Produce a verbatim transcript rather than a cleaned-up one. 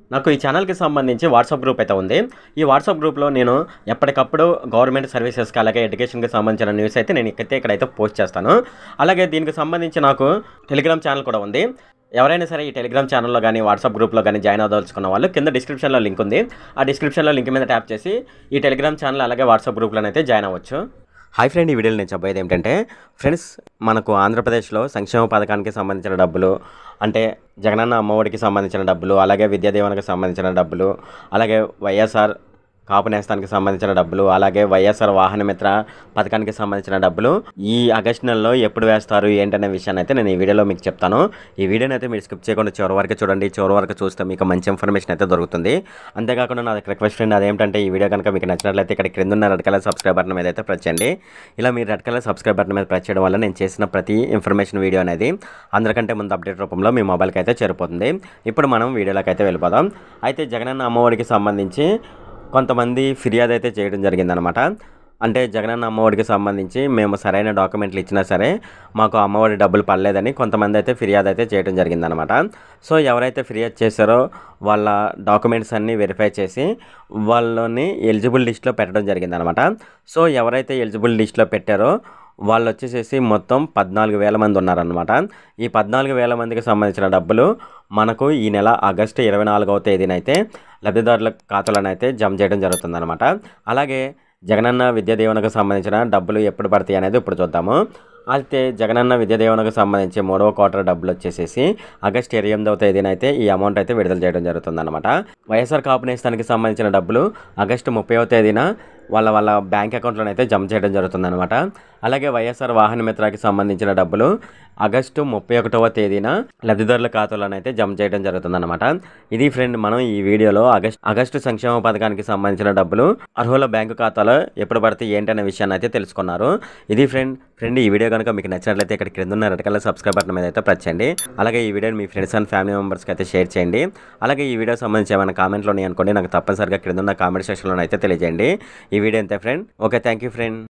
నాకు ఈ ఛానల్‌కి సంబంధించి వాట్సాప్ గ్రూప్ అయితే ఉంది. ఈ వాట్సాప్ గ్రూప్‌లో నేను ఎప్పటికప్పుడు గవర్నమెంట్ సర్వీసెస్‌కి అలాగే ఎడ్యుకేషన్‌కి సంబంధించిన న్యూస్ అయితే నేను ఇక్కడైతే ఇక్కడైతే పోస్ట్ చేస్తాను. అలాగే దీనికి సంబంధించి నాకు టెలిగ్రామ్ ఛానల్ కూడా ఉంది. ఎవరైనా సరే ఈ టెలిగ్రామ్ ఛానల్‌లో గానీ, వాట్సాప్ గ్రూప్‌లో గానీ జాయిన్ అవ్వదలుచుకున్న వాళ్ళు కింద డిస్క్రిప్షన్‌లో లింక్ ఉంది. ఆ డిస్క్రిప్షన్‌లో లింక్ మీద ట్యాప్ చేసి ఈ టెలిగ్రామ్ ఛానల్ అలాగే వాట్సాప్ గ్రూప్‌లోనైతే జాయిన్ అవ్వచ్చు. హాయ్ ఫ్రెండ్, ఈ వీడియోలో నేను చెప్పేది ఏంటంటే ఫ్రెండ్స్, మనకు ఆంధ్రప్రదేశ్లో సంక్షేమ పథకానికి సంబంధించిన డబ్బులు అంటే జగనన్న అమ్మఒడికి సంబంధించిన డబ్బులు, అలాగే విద్యా దీవెనకి సంబంధించిన డబ్బులు, అలాగే వైఎస్ఆర్ కాపు నేస్తానికి సంబంధించిన డబ్బులు, అలాగే వైఎస్ఆర్ వాహన మిత్ర పథకానికి సంబంధించిన డబ్బులు ఈ ఆగస్టు నెలలో ఎప్పుడు వేస్తారు ఏంటనే విషయాన్ని అయితే నేను ఈ వీడియోలో మీకు చెప్తాను. ఈ వీడియోని అయితే మీరు స్కిప్ చేయకుండా చివరి వరకు చూడండి. చివరి వరకు చూస్తే మీకు మంచి ఇన్ఫర్మేషన్ అయితే దొరుకుతుంది. అంతేకాకుండా నా రిక్వెస్ట్ ఫ్రెండ్ అదేంటంటే, ఈ వీడియో కనుక మీకు నచ్చినట్లయితే ఇక్కడ క్రింద ఉన్న రెడ్ కలర్ సబ్స్క్రైబ్ బటన్ మీద అయితే ప్రెస్ చేయండి. ఇలా మీరు రెడ్ కలర్ సబ్స్క్రైబ్ బటన్ మీద ప్రెస్ చేయడం వల్ల నేను చేసిన ప్రతి ఇన్ఫర్మేషన్ వీడియో అనేది అందరికంటే ముందు అప్డేట్ రూపంలో మీ మొబైల్కి అయితే చేరిపోతుంది. ఇప్పుడు మనం వీడియోలోకి అయితే వెళ్ళిపోదాం. అయితే జగనన్న అమ్మఒడికి సంబంధించి కొంతమంది ఫిర్యాదు అయితే చేయడం జరిగిందనమాట. అంటే జగనన్న అమ్మఒడికి సంబంధించి మేము సరైన డాక్యుమెంట్లు ఇచ్చినా సరే మాకు అమ్మఒడి డబ్బులు పడలేదని కొంతమంది అయితే ఫిర్యాదు అయితే చేయడం జరిగిందనమాట. సో ఎవరైతే ఫిర్యాదు చేశారో వాళ్ళ డాక్యుమెంట్స్ అన్నీ వెరిఫై చేసి వాళ్ళని ఎలిజిబుల్ లిస్ట్లో పెట్టడం జరిగిందనమాట. సో ఎవరైతే ఎలిజిబుల్ లిస్ట్లో పెట్టారో వాళ్ళు వచ్చేసేసి మొత్తం పద్నాలుగు వేల మంది ఉన్నారనమాట. ఈ పద్నాలుగు వేల మందికి సంబంధించిన డబ్బులు మనకు ఈ నెల ఆగస్టు ఇరవై నాలుగవ తేదీనైతే లబ్ధిదారుల ఖాతాలోనైతే జమ చేయడం జరుగుతుందన్నమాట. అలాగే జగనన్న విద్యా దీవెనకు సంబంధించిన డబ్బులు ఎప్పుడు పడతాయి అనేది ఇప్పుడు చూద్దాము. అయితే జగనన్న విద్యా దీవెనకు సంబంధించి మూడవ క్వార్టర్ డబ్బులు వచ్చేసేసి ఆగస్టు ఇరవై ఎనిమిదవ తేదీన అయితే ఈ అమౌంట్ అయితే విడుదల చేయడం జరుగుతుందన్నమాట. వైఎస్ఆర్ కాపు నేస్తానికి సంబంధించిన డబ్బులు ఆగస్టు ముప్పైవ తేదీన వాళ్ళ వాళ్ళ బ్యాంక్ అకౌంట్లోనే అయితే జమ చేయడం జరుగుతుందన్నమాట. అలాగే వైఎస్ఆర్ వాహన మిత్రకి సంబంధించిన డబ్బులు ఆగస్టు ముప్పై ఒకటవ తేదీన లబ్ధిదారుల ఖాతాలోనైతే జమ చేయడం జరుగుతుందన్నమాట. ఇది ఫ్రెండ్, మనం ఈ వీడియోలో ఆగస్ట్ ఆగస్టు సంక్షేమ పథకానికి సంబంధించిన డబ్బులు అర్హుల బ్యాంకు ఖాతాలో ఎప్పుడు పడితే ఏంటనే విషయాన్ని అయితే తెలుసుకున్నారు. ఇది ఫ్రెండ్ ఫ్రెండ్ ఈ వీడియో కనుక మీకు నచ్చినట్లయితే ఇక్కడ క్రింద ఉన్న రెడ్ కలర్ సబ్స్క్రైబ్ బటన్ మీద అయితే ప్రెస్ చేయండి. అలాగే ఈ వీడియోని మీ ఫ్రెండ్స్ అండ్ ఫ్యామిలీ మెంబర్స్కి అయితే షేర్ చేయండి. అలాగే ఈ వీడియో సంబంధించి ఏమైనా కామెంట్లో అనుకోండి, నాకు తప్పనిసరిగా క్రింద ఉన్న కామెంట్ సెక్షన్లో అయితే తెలియజేయండి. ఈ వీడియో అంతే friend. Okay, thank you friend.